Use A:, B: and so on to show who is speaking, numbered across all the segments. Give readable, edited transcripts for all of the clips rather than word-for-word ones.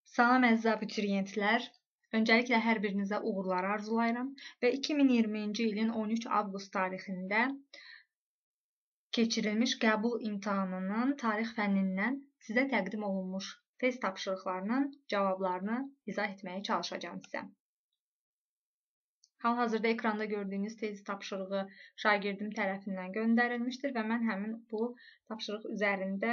A: Salam əziz abituriyentlər. Öncəliklə hər birinizə uğurlar arzulayıram və 2020-ci ilin 13 avqust tarixində keçirilmiş qəbul imtahanının tarix fənnindən sizə təqdim olunmuş test tapşırıqlarının cavablarını izah etməyə çalışacağam sizə. Hal-hazırda ekranda gördüyünüz test tapşırığı şagirdim tərəfindən göndərilmişdir və mən həmin bu tapşırıq üzərində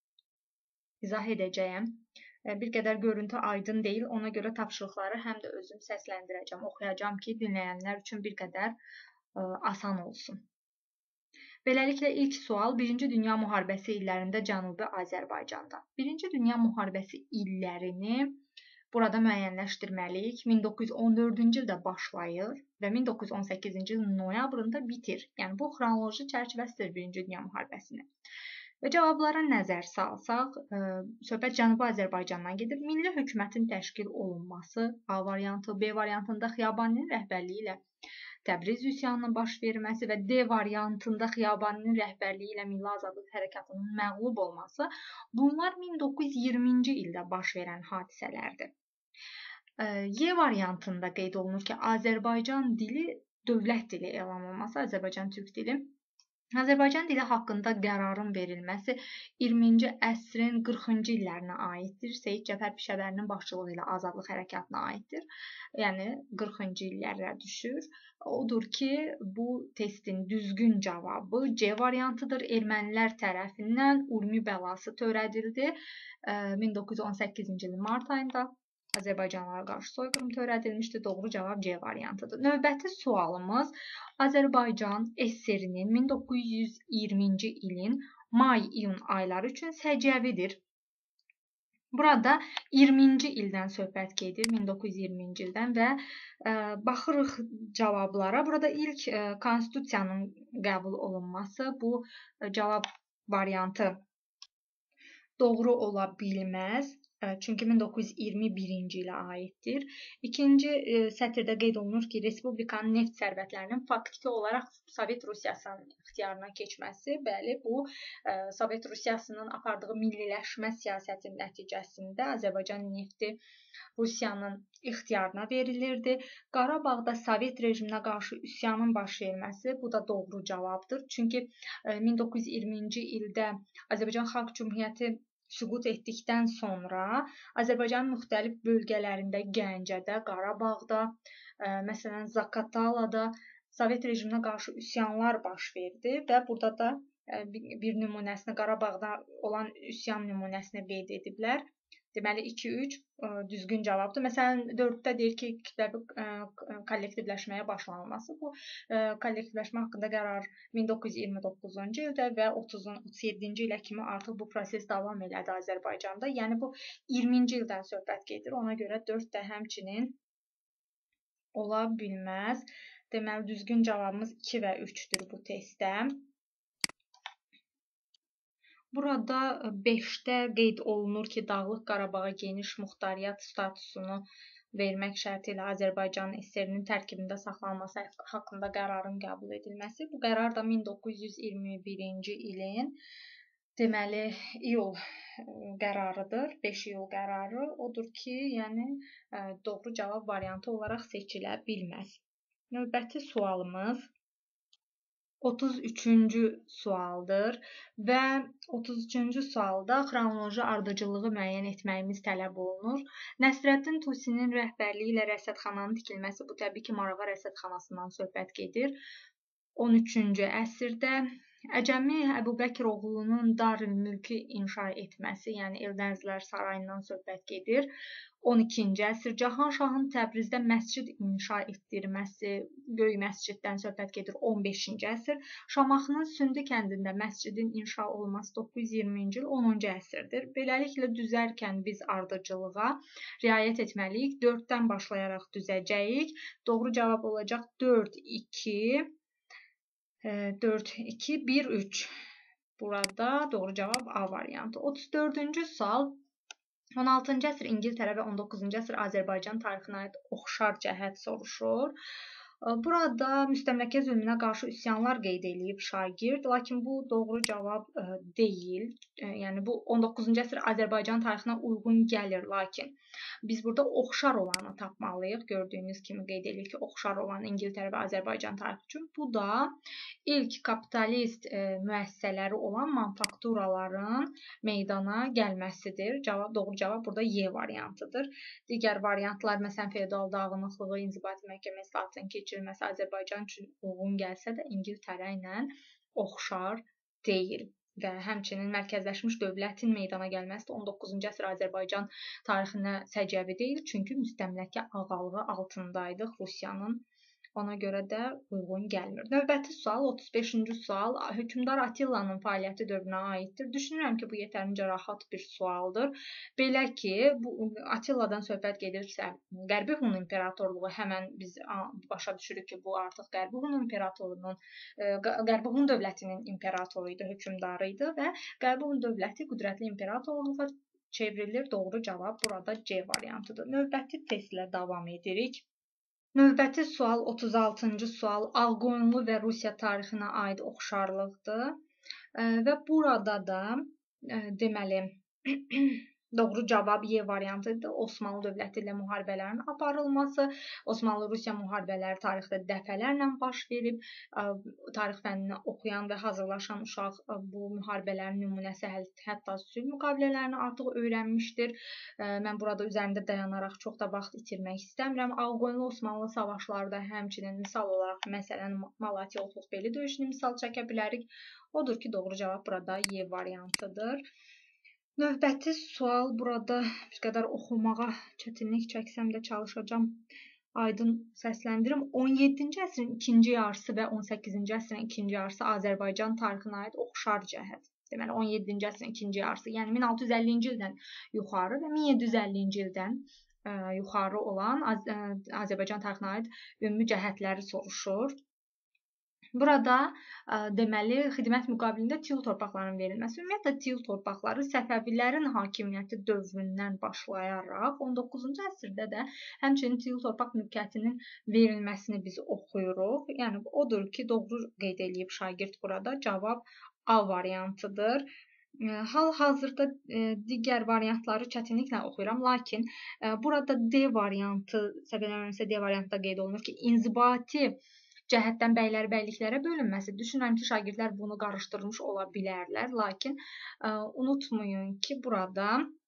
A: izah edəcəyəm. Bir qədər görüntü aydın deyil, ona görə tapşırıqları həm də özüm səsləndirəcəm, oxuyacağım ki, dinləyənlər üçün bir qədər asan olsun. Beləliklə, ilk sual 1-ci Dünya Müharibəsi illərində Cənubi Azərbaycanda. 1-ci Dünya Müharibəsi illərini burada müəyyənləşdirməliyik. 1914-cü ildə başlayır və 1918-ci ilin noyabrında bitir. Yəni, bu xronoloji çərçivəsidir 1-ci Dünya Müharibəsinin. Və cavablara nəzər salsaq, söhbət Cənubi Azərbaycandan gedir. Milli hökumətin təşkil olunması A variantı, B variantında Xiyabaninin rəhbərliyi ilə Təbriz üsyanının baş verməsi və D variantında Xiyabaninin rəhbərliyi ilə Milli Azadlıq Hərəkatının məğlub olması, bunlar 1920-ci ildə baş verən hadisələrdir. Y variantında qeyd olunur ki, Azərbaycan dili dövlət dili elan olunması, Azərbaycan türk dili. Azərbaycan dili haqqında qərarın verilməsi 20-ci əsrin 40-cı illərinə aiddir. Seyid Cəfər Pişəvərinin başçılığı ilə Azadlıq Hərəkatına aiddir. Yəni 40-cı illərə düşür. Odur ki, bu testin düzgün cavabı C variantıdır. Ermənilər tərəfindən Urmi bəlası törədildi 1918-ci ilin mart ayında. Azərbaycanlılara qarşı soyqırım törədilmişdi. Doğru cavab C variantıdır. Növbəti sualımız Azərbaycan SSR-nin 1920-ci ilin may-iyun ayları üçün səciyyəvidir. Burada 20-ci ildən söhbət gedir, 1920-ci ildən və baxırıq cavablara. Burada ilk konstitusiyanın qəbul olunması, bu cavab variantı doğru ola bilməz. Çünki 1921-ci ilə aiddir. İkinci sətirdə qeyd olunur ki, Respublikanın neft sərvətlərinin faktiki olaraq Sovet Rusiyasının ixtiyarına keçməsi, bəli, bu Sovet Rusiyasının apardığı milliləşmə siyasətinin nəticəsində Azərbaycan nefti Rusiyanın ixtiyarına verilirdi. Qarabağda Sovet rejiminə qarşı üsyanın baş verməsi, bu da doğru cavabdır. Çünki 1920-ci ildə Azərbaycan Xalq Cümhuriyyəti süqut etdikdən sonra Azərbaycanın müxtəlif bölgələrində, Gəncədə, Qarabağda, məsələn, Zaqatalada Sovet rejiminə qarşı üsyanlar baş verdi və burada da bir nümunəsini, Qarabağda olan üsyan nümunəsini qeyd ediblər. Deməli, 2-3 düzgün cavabdır. Məsələn, 4-də deyir ki, kütləvi kollektivləşməyə başlanılması. Bu kollektivləşmə haqqında qərar 1929-cu ildə və 37-ci ilə kimi artıq bu proses davam elədi Azərbaycanda. Yəni, bu 20-ci ildən söhbət gedir. Ona görə 4 də həmçinin ola bilməz. Deməli, düzgün cavabımız 2 və 3-dür bu testdə. Burada 5-də qeyd olunur ki, Dağlıq Qarabağa geniş muxtariyyət statusunu vermək şərti ilə Azərbaycan SSR-nin tərkibində saxlanılması haqqında qərarın qəbul edilməsi. Bu qərar da 1921-ci ilin deməli iyul qərarıdır, 5 iyul qərarı. Odur ki, yəni doğru cavab variantı olaraq seçilə bilməz. Növbəti sualımız 33-cü sualdır və 33-cü sualda xronoloji ardıcıllığı müəyyən etməyimiz tələb olunur. Nəsrəddin Tusinin rəhbərliyi ilə rəsədxananın tikilməsi, bu təbii ki, Marağa rəsədxanasından söhbət gedir. 13-cü əsrdə Əcəmi Əbubəkiroğlunun Darülmülkü inşa etməsi, yəni Eldənizlər sarayından söhbət gedir. 12-ci əsr Cahanşahın Təbrizdə məscid inşa etdirməsi, Böyük məsciddən söhbət gedir. 15-ci əsr Şamaxının Sündü kəndində məscidin inşa olunması 920-ci il 10-cu əsrdir. Beləliklə düzərkən biz ardıcılığa riayət etməliyik. 4-dən başlayaraq düzəcəyik. Doğru cavab olacaq 4-2, 1-3. Burada doğru cavab A variantı. 34-cü sual 16-cı əsr İngiltərə və 19-cu əsr Azərbaycan tarixinə aid oxşar cəhət soruşur. Burada müstəmləkə zülmünə qarşı üsyanlar qeyd edib şagird, lakin bu doğru cavab deyil. Yəni bu 19-cu əsr Azərbaycan tarixinə uyğun gəlir, lakin biz burada oxşar olanı tapmalıyıq. Gördüyünüz kimi qeyd edilir ki, oxşar olan İngiltərə və Azərbaycan tarixi üçün. Bu da ilk kapitalist müəssisələri olan manufakturaların meydana gəlməsidir. Doğru cavab burada Y variantıdır. Digər variantlar, məsələn, feodal dağınıqlığı, inzibati məhkəmə islahatının keçirilməsi Azərbaycan üçün uyğun gəlsə də İngiltərə ilə oxşar deyil. Və həmçinin mərkəzləşmiş dövlətin meydana gəlməsi də 19-cu əsr Azərbaycan tarixinə səciyyəvi deyil, çünki müstəmləkə ağalığı altındaydıq Rusiyanın. Ona görə də uyğun gəlmir. Növbəti sual, 35-ci sual, hökmdar Attilanın fəaliyyəti dövrünə aiddir. Düşünürəm ki, bu yetərincə rahat bir sualdır. Belə ki, bu Attiladan söhbət gedirsə, Qərbi Hun imperatorluğu, həmən biz başa düşürük ki, bu artıq Qərbi Hun imperatorluğunun, Qərbi Hun dövlətinin imperatoru idi, hökmdarı idi və Qərbi Hun dövləti qüdrətli imperatorluğa çevrilir. Doğru cavab burada C variantıdır. Növbəti testlə davam edirik. Növbəti sual, 36-cı sual, Ağqoyunlu və Rusiya tarixinə aid oxşarlıqdır. Və burada da deməli doğru cavab Y variantıdır. Osmanlı dövləti ilə müharibələrin aparılması. Osmanlı-Rusiya müharibələri tarixdə dəfələrlə baş verib. Tarix fənnini oxuyan və hazırlaşan uşaq bu müharibələrin nümunəsi, hətta sülh müqavilələrini artıq öyrənmişdir. Mən burada üzərində dayanaraq çox da vaxt itirmək istəmirəm. Ağqoyunlu Osmanlı savaşları da həmçinin misal olaraq, məsələn, Malatiya-Otluqbeli döyüşünü misal çəkə bilərik. Odur ki, doğru cavab burada Y variantıdır. Növbəti sual, burada bir qədər oxumağa çətinlik çəksəm də çalışacağam. Aydın səsləndirim. 17-ci əsrin ikinci yarısı və 18-ci əsrin ikinci yarısı Azərbaycan tarixinə aid oxşar cəhət. Deməli, 17-ci əsrin ikinci yarısı, yəni 1650-ci ildən yuxarı və 1750-ci ildən yuxarı olan Azərbaycan tarixinə aid ümumi cəhətləri soruşur. Burada deməli xidmət müqabilində til torpaqlarının verilməsi, ümumiyyətlə til torpaqları Səfəvilərin hakimiyyəti dövründən başlayaraq 19-cu əsrdə də həmçinin til torpaq mülkiyyətinin verilməsini biz oxuyuruq. Yəni odur ki, doğru qeyd edib şagird burada. Cavab A variantıdır. Hal-hazırda digər variantları çətinliklə oxuyuram, lakin burada D variantı, səviyyələnməsə D variantda qeyd olunur ki, inzibati cəhətdən bəylər bəyliklərə bölünməsi. Düşünürəm ki, şagirdlər bunu qarışdırmış ola bilərlər, lakin unutmayın ki, burada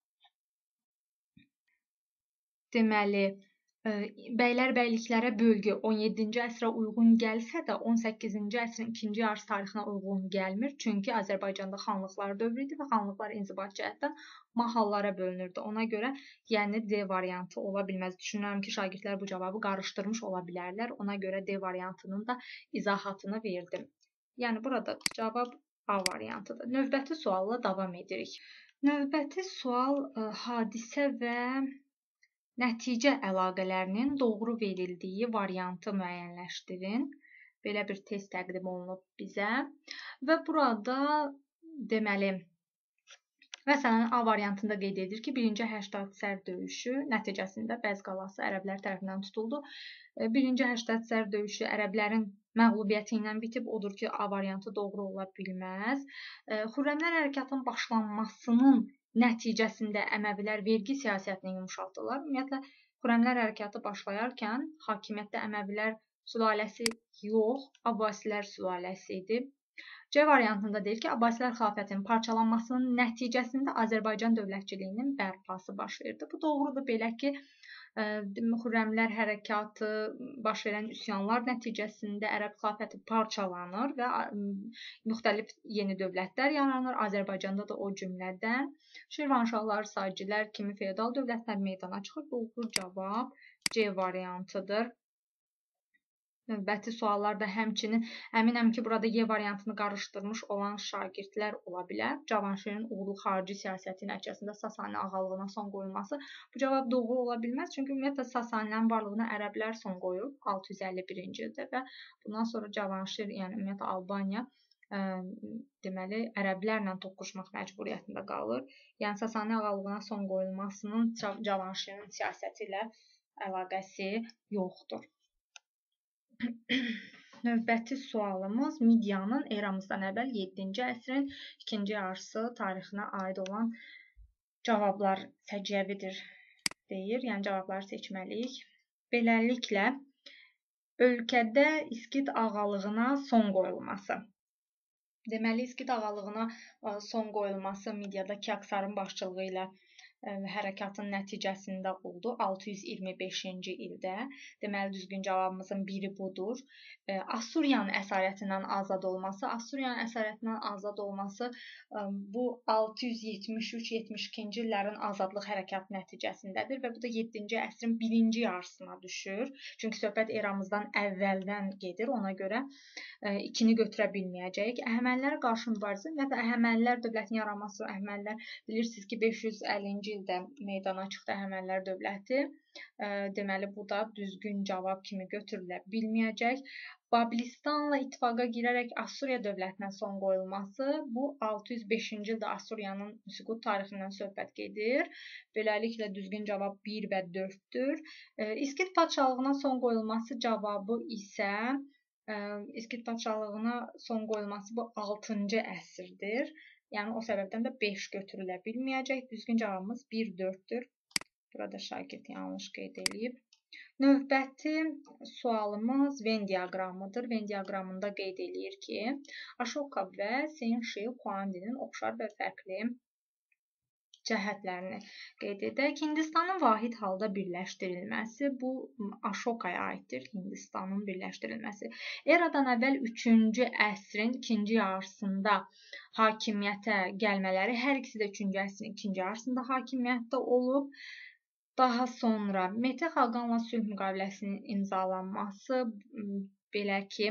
A: deməli bəylər bəyliklərə bölgü 17-ci əsrə uyğun gəlsə də 18-ci əsrin ikinci yarısı tarixinə uyğun gəlmir. Çünki Azərbaycanda xanlıqlar dövrü idi və xanlıqlar inzibati cəhətdən mahallara bölünürdü. Ona görə yəni D variantı ola bilməz. Düşünürəm ki, şagirdlər bu cavabı qarışdırmış ola bilərlər. Ona görə D variantının da izahatını verdim. Yəni burada cavab A variantıdır. Növbəti sualla davam edirik. Növbəti sual hadisə və nəticə əlaqələrinin doğru verildiyi variantı müəyyənləşdirin. Belə bir test təqdim olunub bizə. Və burada deməli, məsələn, A variantında qeyd edir ki, 1-ci Həştadsər döyüşü nəticəsində Bəz qalası ərəblər tərəfindən tutuldu. 1-ci Həştadsər döyüşü ərəblərin məğlubiyyəti ilə bitib. Odur ki, A variantı doğru ola bilməz. Xürrəmlər hərəkatının başlanmasının nəticəsində Əməvilər vergi siyasətini yumşaltdılar. Ümumiyyətlə, Xürrəmlər hərəkatı başlayarkən hakimiyyətdə Əməvilər sülaləsi yox, Abbasilər sülaləsi idi. C variantında deyir ki, Abbasilər xilafətinin parçalanmasının nəticəsində Azərbaycan dövlətçiliyinin bərpası baş verdi. Bu doğrudur, belə ki, Xürrəmlər hərəkatı baş verən üsyanlar nəticəsində Ərəb xilafəti parçalanır və müxtəlif yeni dövlətlər yaranır. Azərbaycanda da o cümlədən Şirvanşahlar, Sacilər kimi feodal dövlətlər meydana çıxır. Doğru cavab C variantıdır. Növbəti suallarda həmçinin əminəm ki, burada Y variantını qarışdırmış olan şagirdlər ola bilər. Cavanşirin uğurlu xarici siyasəti nəticəsində Sasani ağalığına son qoyulması. Bu cavab doğru ola bilməz, çünki ümumiyyətlə Sasanilərin varlığına ərəblər son qoyub 651-ci ildə və bundan sonra Cavanşir, yəni ümumiyyətlə Albaniya deməli ərəblərlə toqquşmaq məcburiyyətində qalır. Yəni Sasani ağalığına son qoyulmasının Cavanşirin siyasəti ilə əlaqəsi yoxdur. Növbəti sualımız Midiyanın eramızdan əvvəl 7-ci əsrin ikinci yarısı tarixinə aid olan cavablar səciyyəvidir deyir. Yəni cavabları seçməliyik. Beləliklə, ölkədə İskit ağalığına son qoyulması. Deməli, İskit ağalığına son qoyulması Midiyada Kiaksarın başçılığı ilə hərəkatın nəticəsində oldu 625-ci ildə. Deməli, düzgün cavabımızın biri budur. Assuriyanın əsarətindən azad olması. Assuriyanın əsarətindən azad olması bu 673-72-ci illərin azadlıq hərəkatı nəticəsindədir və bu da 7-ci əsrin birinci yarısına düşür. Çünki söhbət eramızdan əvvəldən gedir. Ona görə ikini götürə bilməyəcəyik. Əhəmənilərə qarşı mübarizə, ümumiyyətlə Əhəmənilər dövlətinin yaranması, Əhəmənilər bilirsiniz ki 550-ci ildə meydana çıxdı Əhəmənilər dövləti. Deməli, bu da düzgün cavab kimi götürülə bilməyəcək. Babilistanla ittifaqa girərək Assuriya dövlətinə son qoyulması. Bu 605-ci ildə Assuriyanın süqut tarixindən söhbət gedir. Beləliklə, düzgün cavab 1 və 4-dür. İskit padşahlığına son qoyulması cavabı isə İskit padşahlığına son qoyulması bu 6-cı əsrdir. Yəni, o səbəbdən də 5 götürülə bilməyəcək. Düzgün cavabımız 1-4-dür. Burada şagird yanlış qeyd edib. Növbəti sualımız Venn diaqramıdır. Venn diaqramında qeyd edir ki, Ashoka və Sen-Shi Huangdinin oxşar və fərqli cəhətlərini qeyd edək. Hindistanın vahid halda birləşdirilməsi, bu Ashokaya aiddir, Hindistanın birləşdirilməsi. Eradan əvvəl 3-cü əsrin ikinci yarısında hakimiyyətə gəlmələri, hər ikisi də 3-cü əsrin ikinci yarısında hakimiyyətdə olub. Daha sonra Mete Xaqanla sülh müqaviləsinin imzalanması, belə ki,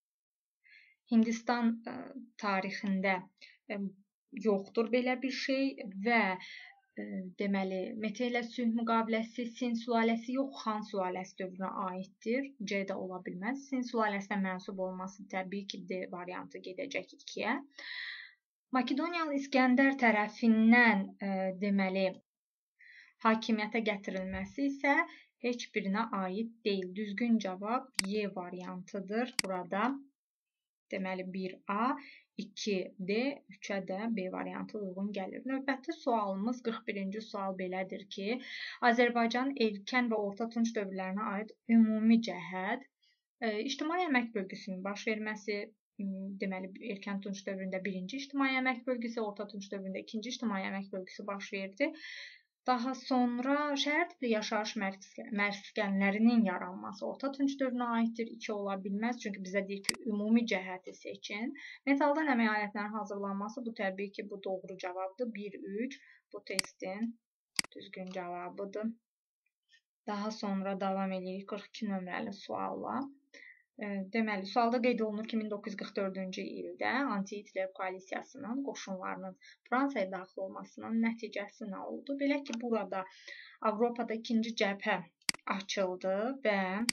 A: Hindistan tarixində yoxdur belə bir şey və deməli, Mete ilə sülh müqaviləsi Sin sülaləsi yox, Xan sülaləsi dövrünə aiddir. C də ola bilməz. Sin sülaləsinə mənsub olması təbii ki, D variantı gedəcək 2-yə. Makedoniyalı İskəndər tərəfindən deməli, hakimiyyətə gətirilməsi isə heç birinə aid deyil. Düzgün cavab Y variantıdır burada. Deməli 1A, 2D, 3-ə də B variantı uyğun gəlir. Növbəti sualımız 41-ci sual belədir ki, Azərbaycanın erkən və orta tunç dövrlərinə aid ümumi cəhət, ictimai əmək bölgüsünün baş verməsi, deməli erkən tunç dövründə birinci ictimai əmək bölgüsü, orta tunç dövründə ikinci ictimai əmək bölgüsü baş verdi. Daha sonra şəhər tipli yaşayış məskənlərinin yaranması orta tunç dövrünə aiddir. 2 ola bilməz, çünki bizə deyir ki, ümumi cəhəti seçin. Metaldan əmək alətlərinin hazırlanması, bu təbii ki, bu doğru cavabdır. 1-3, bu testin düzgün cavabıdır. Daha sonra davam edirik 42 nömrəli sualla. Deməli, sualda qeyd olunur ki, 1944-cü ildə anti-Hitler koalisiyasının qoşunlarının Fransaya daxil olmasının nəticəsi nə oldu? Belə ki, burada Avropada ikinci cəbhə açıldı və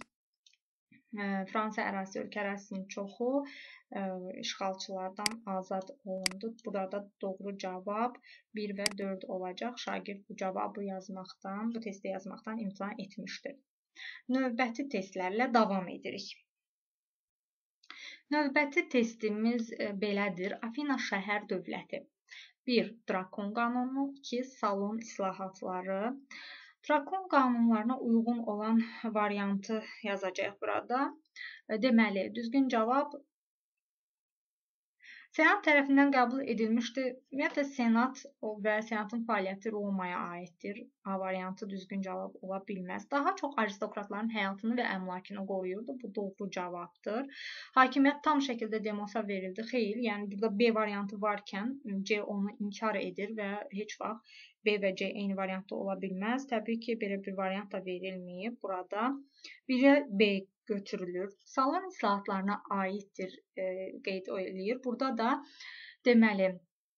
A: Fransa ərazisi, ölkə ərazisinin çoxu işğalçılardan azad olundu. Burada doğru cavab 1 və 4 olacaq. Şagird bu cavabı yazmaqdan, bu testi yazmaqdan imtina etmişdir. Növbəti testlərlə davam edirik. Növbəti testimiz belədir. Afina şəhər dövləti. 1. Drakon qanunu. 2. Salon islahatları. Drakon qanunlarına uyğun olan variantı yazacaq burada. Deməli, düzgün cavab Senat tərəfindən qəbul edilmişdi. Ümumiyyətlə, Senat və Senatın fəaliyyəti Romaya aiddir. A variantı düzgün cavab ola bilməz. Daha çox aristokratların həyatını və əmlakını qoruyurdu. Bu doğru cavabdır. Hakimiyyət tam şəkildə demosa verildi. Xeyr, yəni burada B variantı varkən C onu inkar edir və heç vaxt B və C eyni variantda ola bilməz. Təbii ki, belə bir variant da verilməyib burada. Birə B götürülür. Salon islahatlarına aiddir qeyd edilir. Burada da deməli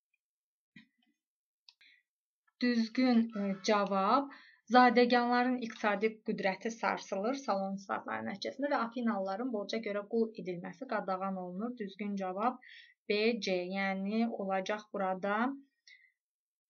A: düzgün cavab zadəganların iqtisadi qüdrəti sarsılır salon islahatları nəticəsində və Afinalıların borca görə qul edilməsi qadağan olunur. Düzgün cavab B, C. Yəni olacaq burada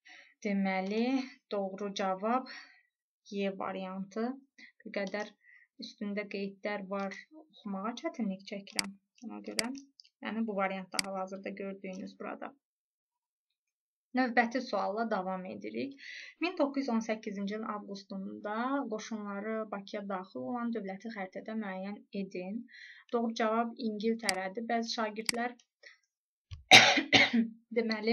A: deməli doğru cavab Y variantı. Bir qədər üstündə qeydlər var. Oxumağa çətinlik çəkirəm. Ona görə, yəni bu variantda hal-hazırda gördüyünüz burada. Növbəti sualla davam edirik. 1918-ci ilin avqustunda qoşunları Bakıya daxil olan dövləti xəritədə müəyyən edin. Doğru cavab İngiltərədir. Bəzi şagirdlər deməli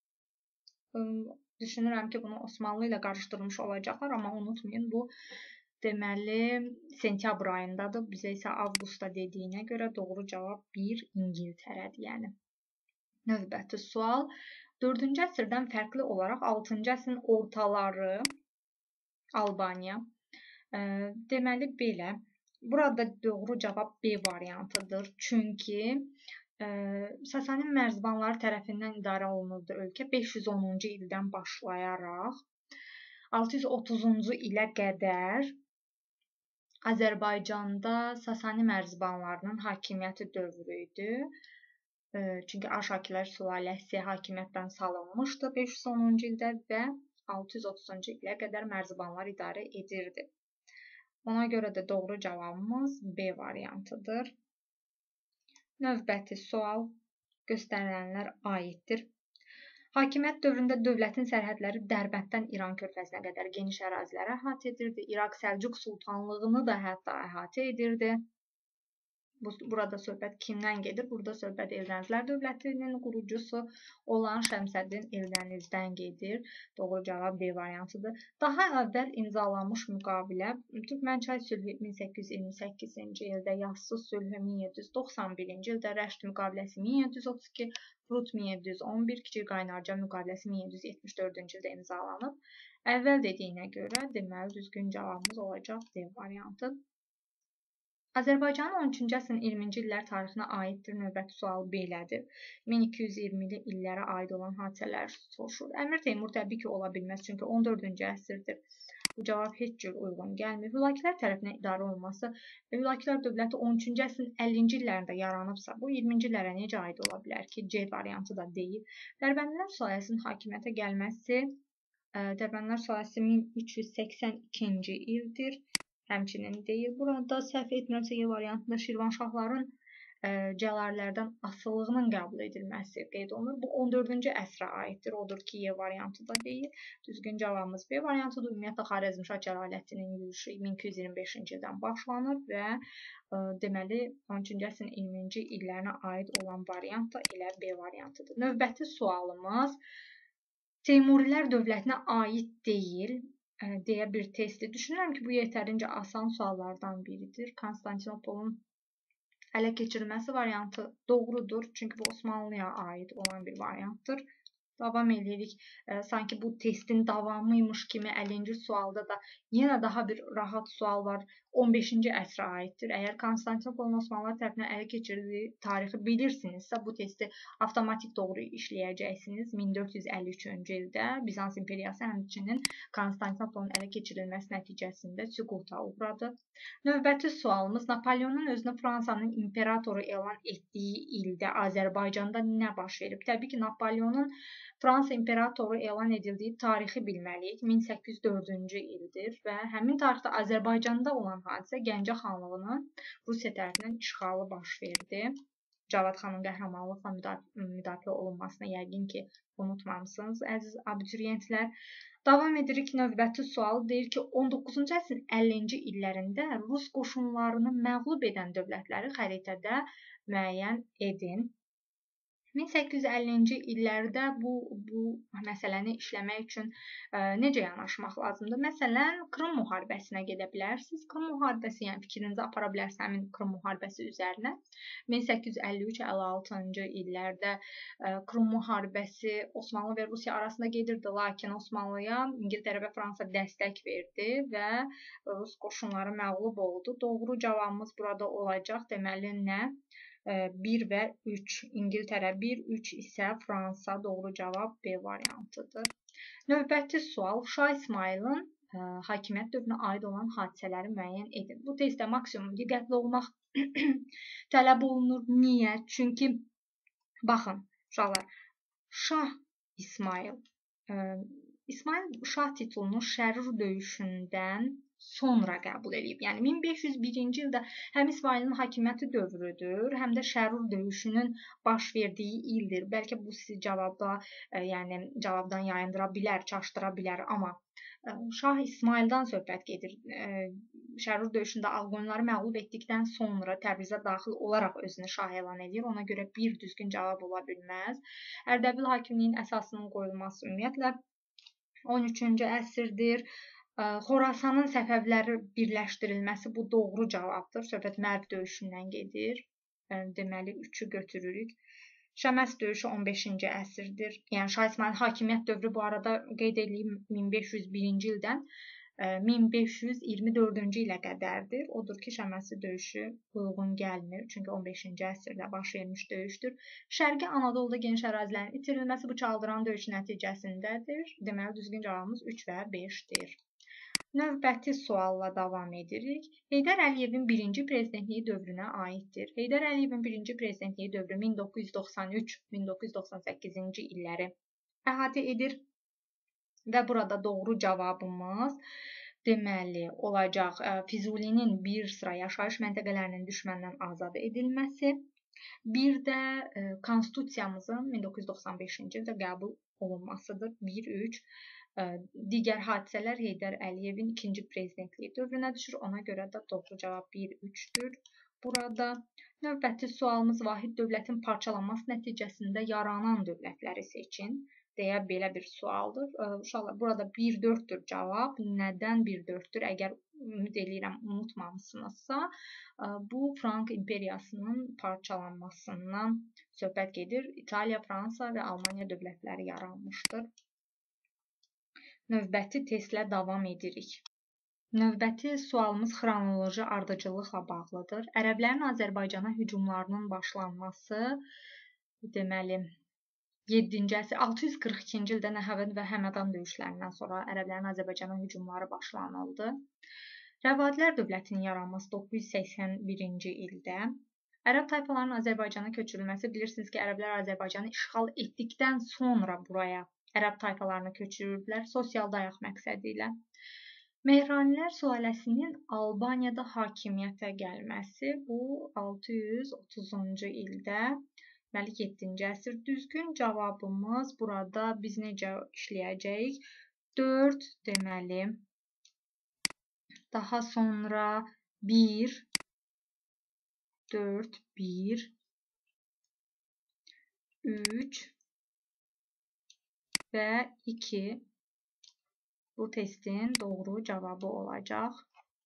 A: düşünürəm ki, bunu Osmanlı ilə qarışdırmış olacaqlar, amma unutmayın, bu deməli sentyabr ayındadır. Bizə isə avqustda dediyinə görə doğru cavab 1 İngiltərədir, yəni. Növbəti sual. 4-cü əsrdən fərqli olaraq 6-cı əsrin ortaları Albaniya. Deməli belə. Burada doğru cavab B variantıdır. Çünki Sasani mərzbanları tərəfindən idarə olunurdu ölkə 510-cu ildən başlayaraq 630-cu ilə qədər Azərbaycanda Sasani mərzbanlarının hakimiyyəti dövrü idi. Çünki Arşakilər sülaləsi hakimiyyətdən salınmışdı 510-cu ildə və 630-cu ilə qədər mərzibanlar idarə edirdi. Ona görə də doğru cavabımız B variantıdır. Növbəti sual göstərilənlər aiddir. Hakimiyyət dövründə dövlətin sərhədləri Dərbənddən İran körfəzinə qədər geniş əraziləri əhatə edirdi. İraq Səlcuq sultanlığını da hətta əhatə edirdi. Burada söhbət kimdən gedir? Burada söhbət Eldənizlər dövlətinin qurucusu olan Şəmsəddin Eldənizdən gedir. Doğru cavab B variantıdır. Daha əvvəl imzalanmış müqavilə Türkmənçay sülhü 1828-ci ildə, Yazsı sülhü 1791-ci ildə, Rəşd müqaviləsi 1732, Prut 1711, Kiçik Qaynarca müqaviləsi 1774-cü ildə imzalanıb. Əvvəl dediyinə görə deməli düzgün cavabımız olacaq D variantı. Azərbaycanın 13-cü əsrin 20-ci illər tarixinə aiddir. Növbəti sual belədir. 1220-li illərə aid olan hadisələr soruşur. Əmir Teymur təbii ki, ola bilməz, çünki 14-cü əsrdir. Bu cavab heç cür uyğun gəlmir. Hülakilər tərəfindən idarə olunması və Hülakilər dövləti 13-cü əsrin 50-ci illərində yaranıbsa, bu 20-ci illərə necə aid ola bilər ki? C variantı da deyil. Dərbəndilər sülaləsinin hakimiyyətə gəlməsi Dərbəndilər sülaləsi 1382-ci ildir. Həmçinin deyil. Burada səhv etmirəmsə Y variantında Şirvanşahların cəlallərdən asılılığının qəbul edilməsi qeyd olunur. Bu 14-cü əsrə aiddir. Odur ki, Y variantı da deyil. Düzgün cavabımız B variantıdır. Ümumiyyətlə Xarəzmşah Cəlaləddinin yürüşü 1225-ci ildən başlanır və deməli 13-cü əsrin 20-ci illərinə aid olan variant da elə B variantıdır. Növbəti sualımız Teymurilər dövlətinə aid deyil deyə bir testdir. Düşünürəm ki, bu yetərincə asan suallardan biridir. Konstantinopolun ələ keçirilməsi variantı doğrudur. Çünki bu Osmanlıya aid olan bir variantdır. Davam edirik. Sanki bu testin davamıymış kimi 50-ci sualda da yenə daha bir rahat sual var. 15-ci əsrə aiddir. Əgər Konstantinopolun Osmanlılar tərəfindən ələ keçirildiyi tarixi bilirsinizsə, bu testi avtomatik doğru işləyəcəksiniz. 1453-cü ildə Bizans İmperiyası həmçinin Konstantinopolun ələ keçirilməsi nəticəsində süquta uğradı. Növbəti sualımız Napoleonun özünü Fransanın imperatoru elan etdiyi ildə Azərbaycanda nə baş verib? Təbii ki, Napoleonun Fransa imperatoru elan edildiyi tarixi bilməliyik. 1804-cü ildir və həmin tarixdə Azərbaycanda olan hadisə Gəncə xanlığının Rusiya tərəfindən işğalı baş verdi. Cavad xanın qəhrəmanlıqla müdafiə olunmasını yəqin ki, unutmamısınız, əziz abituriyentlər. Davam edirik. Növbəti sual deyir ki, 19-cu əsrin 50-ci illərində Rus qoşunlarını məğlub edən dövlətləri xəritədə müəyyən edin. 1850-ci illərdə bu məsələni işləmək üçün necə yanaşmaq lazımdır? Məsələn, Krım müharibəsinə gedə bilərsiniz. Krım müharibəsi, yəni fikrinizi apara bilərsiniz həmin Krım müharibəsi üzərinə. 1853-56-cı illərdə Krım müharibəsi Osmanlı və Rusiya arasında gedirdi, lakin Osmanlıya İngiltərə və Fransa dəstək verdi və Rus qoşunları məğlub oldu. Doğru cavabımız burada olacaq. Deməli, nə? 1 və 3. İngiltərə 1, 3 isə Fransa. Doğru cavab B variantıdır. Növbəti sual Şah İsmayılın hakimiyyət dövrünə aid olan hadisələri müəyyən edin. Bu testdə maksimum diqqətli olmaq tələb olunur. Niyə? Çünki baxın, uşaqlar, Şah İsmayıl İsmayıl şah titulunu Şərur döyüşündən sonra qəbul edib. Yəni 1501-ci ildə həm İsmailin hakimiyyəti dövrüdür, həm də Şərur döyüşünün baş verdiyi ildir. Bəlkə bu sizi cavabdan yayındıra bilər, çaşdıra bilər, amma Şah İsmaildən söhbət gedir. Şərur döyüşündə Ağqoyunları məğlub etdikdən sonra Təbrizə daxil olaraq özünü şah elan edir. Ona görə bir düzgün cavab ola bilməz. Ərdəbil hakimliyinin əsasının qoyulması ümumiyyətlə 13-cü əsrdir. Xorasanın Səfəvləri birləşdirilməsi bu doğru cavabdır. Söhbət Mərv döyüşündən gedir. Deməli 3-ü götürürük. Şəməs döyüşü 15-ci əsrdir. Yəni Şah İsmail hakimiyyət dövrü bu arada qeyd edeyim 1501-ci ildən 1524-cü ilə qədərdir. Odur ki, Şəməsi döyüşü uyğun gəlmir. Çünki 15-ci əsrdə baş vermiş döyüşdür. Şərqi Anadoluda geniş ərazilərin itirilməsi bu Çaldıran döyüşü nəticəsindədir. Deməli, düzgün cavabımız 3 və 5-dir. Növbəti sualla davam edirik. Heydər Əliyevin birinci prezidentliyi dövrünə aiddir. Heydər Əliyevin birinci prezidentliyi dövrü 1993-1998-ci illəri əhatə edir. Və burada doğru cavabımız deməli olacaq Füzulinin bir sıra yaşayış məntəqələrinin düşməndən azad edilməsi, bir də Konstitusiyamızın 1995-ci ildə qəbul olunmasıdır. 1-3. Digər hadisələr Heydər Əliyevin ikinci prezidentliyi dövrünə düşür. Ona görə də doğru cavab 1-3-dür. Burada növbəti sualımız vahid dövlətin parçalanması nəticəsində yaranan dövlətləri seçin deyə belə bir sualdır. Uşaqlar, burada 1-4-dür cavab. Nədən 1-4-dür? Əgər ümid edirəm unutmamısınızsa, bu Frank imperiyasının parçalanmasından söhbət gedir. İtaliya, Fransa və Almaniya dövlətləri yaranmışdır. Növbəti testlə davam edirik. Növbəti sualımız xronoloji ardıcıllıqla bağlıdır. Ərəblərin Azərbaycana hücumlarının başlanması, deməli, 7-ci əsr 642-ci ildə Nəhəvənd və Həmədan döyüşlərindən sonra ərəblərin Azərbaycana hücumları başlanıldı. Rəvadilər dövlətinin yaranması 981-ci ildə. Ərəb tayfalarının Azərbaycana köçürülməsi, bilirsiniz ki, ərəblər Azərbaycanı işğal etdikdən sonra buraya ərəb tayfalarını köçürürdülər sosial dayaq məqsədi ilə. Mehranilər sülaləsinin Albaniyada hakimiyyətə gəlməsi bu 630-cu ildə. Deməli 7-ci əsr. Düzgün cavabımız burada biz necə işləyəcəyik? 4 deməli. Daha sonra 1 4 1 3 və 2 bu testin doğru cavabı olacaq.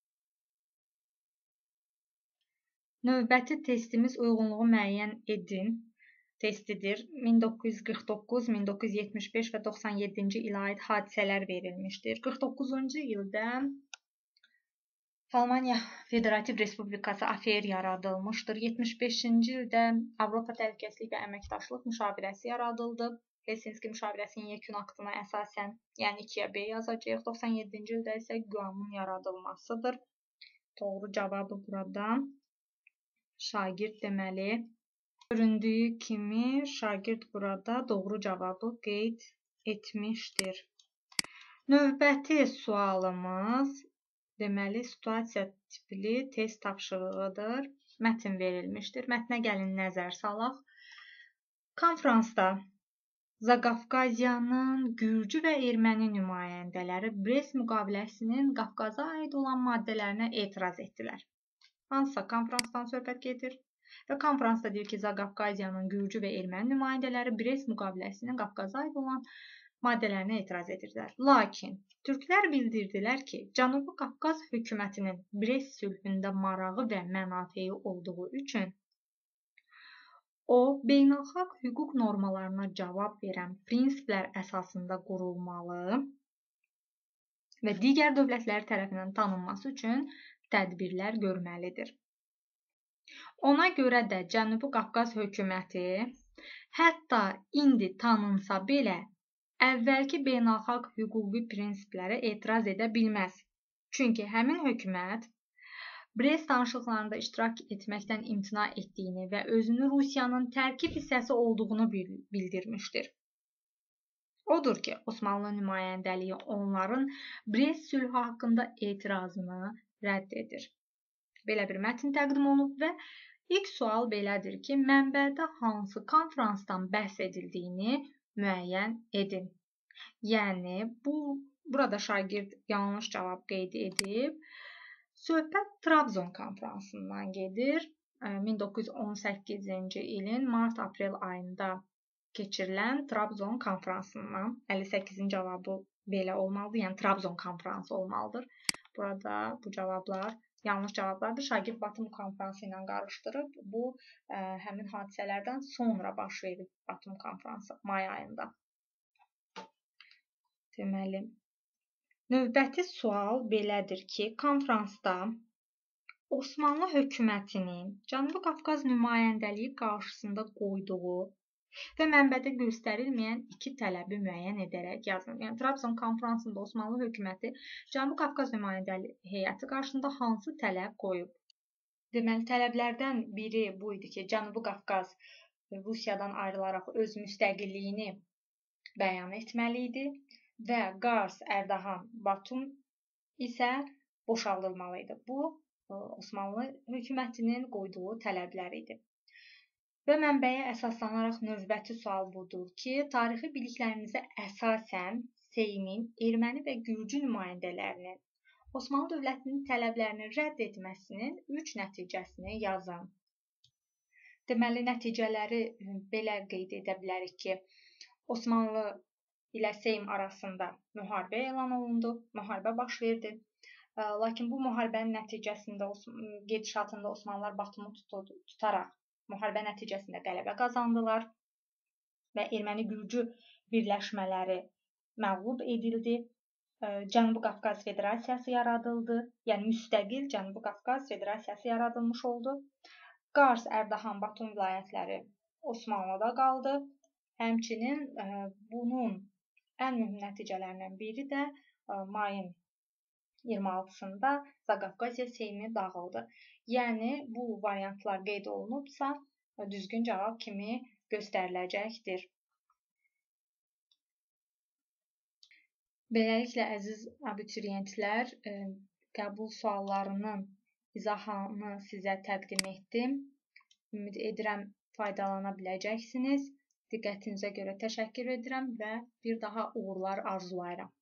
A: Növbəti testimiz uyğunluğu müəyyən edin testidir. 1949, 1975 və 97-ci ilə aid hadisələr verilmişdir. 49-cu ildə Almaniya Federativ Respublikası AFR yaradılmışdır. 75-ci ildə Avropa Təhlükəsizlik və Əməkdaşlıq Müşavirəsi yaradıldı. Helsinki müşavirəsinin yekun aktına əsasən, yəni 2-yə B yazacağıq. 97-ci ildə isə QUAM-ın yaradılmasıdır. Doğru cavabı burada şagird deməli. Göründüyü kimi şagird burada doğru cavabı qeyd etmişdir. Növbəti sualımız deməli situasiya tipli test tapşırığıdır. Mətn verilmişdir. Mətnə gəlin nəzər salaq. Konfransda Zaqafqaziyanın Gürcü və Erməni nümayəndələri Brest müqaviləsinin Qafqaza aid olan maddələrinə etiraz etdilər. Hansısa konfransdan söhbət gedir. Və konferansda deyir ki, Zaqafqaziyanın Gürcü və Erməni nümayəndələri Brest müqaviləsinin Qafqaza aid olan maddələrinə etiraz edirdilər. Lakin türklər bildirdilər ki, Cənubi Qafqaz hökumətinin Brest sülhündə marağı və mənafeyi olduğu üçün o, beynəlxalq hüquq normalarına cavab verən prinsiplər əsasında qurulmalı və digər dövlətlər tərəfindən tanınması üçün tədbirlər görməlidir. Ona görə də Cənubi Qafqaz hökuməti hətta indi tanınsa belə əvvəlki beynəlxalq hüquqi prinsiplərə etiraz edə bilməz. Çünki həmin hökumət Brest danışıqlarında iştirak etməkdən imtina etdiyini və özünü Rusiyanın tərkib hissəsi olduğunu bildirmişdir. Odur ki, Osmanlı nümayəndəliyi onların Brest sülhü haqqında etirazını rədd edir. Belə bir mətn təqdim olunub və ilk sual belədir ki, mənbədə hansı konferansdan bəhs edildiyini müəyyən edin. Yəni, burada şagird yanlış cavab qeyd edib. Söhbət Trabzon konferansından gedir. 1918-ci ilin mart-aprel ayında keçirilən Trabzon konferansından. 58-in cavabı belə olmalıdır. Yəni, Trabzon konferansı olmalıdır. Burada bu cavablar yanlış cavablardır. Şagird Batum konferansı ilə qarışdırıb. Bu, həmin hadisələrdən sonra baş verib Batum konferansı may ayında. Deməli, növbəti sual belədir ki, konferansda Osmanlı hökumətinin Cənubi Qafqaz nümayəndəliyi qarşısında qoyduğu və mənbədə göstərilməyən iki tələbi müəyyən edərək yazın. Yəni, Trabzon konferansında Osmanlı hökuməti Cənubi Qafqaz nümayəndəliyi heyəti qarşısında hansı tələb qoyub? Deməli, tələblərdən biri bu idi ki, Cənubi Qafqaz Rusiyadan ayrılaraq öz müstəqilliyini bəyan etməli idi və Qars, Ərdahan, Batum isə boşaldılmalı idi. Bu, Osmanlı hökumətinin qoyduğu tələblər idi. Və mənbəyə əsaslanaraq növbəti sual budur ki, tarixi biliklərinizə əsasən Seymin erməni və gürcü nümayəndələrinin Osmanlı dövlətinin tələblərini rədd etməsinin 3 nəticəsini yazın. Deməli, nəticələri belə qeyd edə bilərik ki, Osmanlı ilə Seym arasında müharibə elan olundu, müharibə baş verdi. Lakin bu müharibənin nəticəsində gedişatında Osmanlılar Batumu tutaraq müharibə nəticəsində qələbə qazandılar və erməni-gürcü birləşmələri məğlub edildi. Cənubi Qafqaz Federasiyası yaradıldı, yəni müstəqil Cənubi Qafqaz Federasiyası yaradılmış oldu. Qars, Ərdahan, Batum vilayətləri Osmanlıda qaldı. Həmçinin bunun ən mühüm nəticələrindən biri də mayın 26-sında Zaqafqaziya Seymi dağıldı. Yəni, bu variantlar qeyd olunubsa, düzgün cavab kimi göstəriləcəkdir. Beləliklə, əziz abituriyentlər, qəbul suallarının izahını sizə təqdim etdim. Ümid edirəm, faydalana biləcəksiniz. Diqqətinizə görə təşəkkür edirəm və bir daha uğurlar arzulayıram.